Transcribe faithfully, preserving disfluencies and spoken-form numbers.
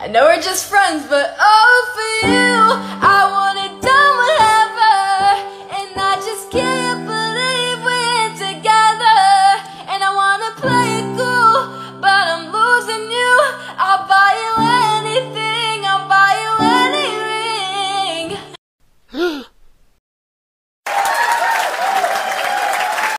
I know we're just friends, but oh, for you, I wanna